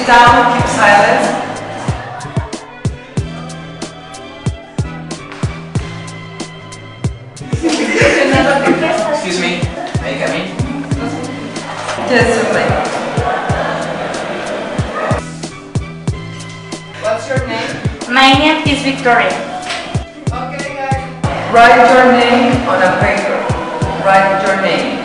Sit down, keep silence. Excuse me, may I come in? Yes, certainly. What's your name? My name is Victoria. Okay, guys. Write your name on a paper. Write your name.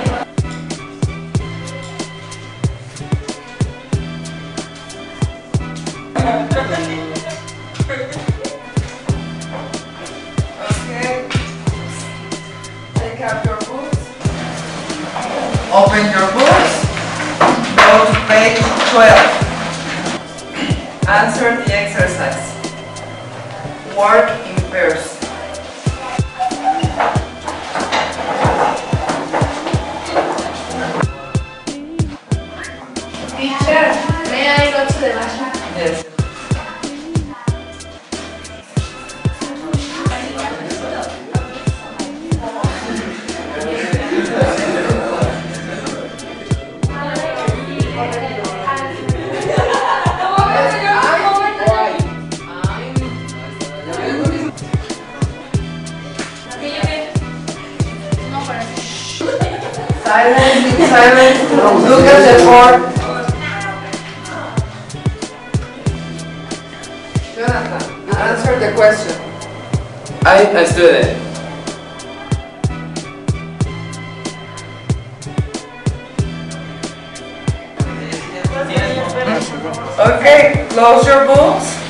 Okay. Take out your books. Open your books. Go to page 12. Answer the exercise. Work in pairs. Teacher, may I go to the bathroom? Yes. Silence, silence. Look at the board. Jonathan, answer the question. I'm a student. Okay, close your books.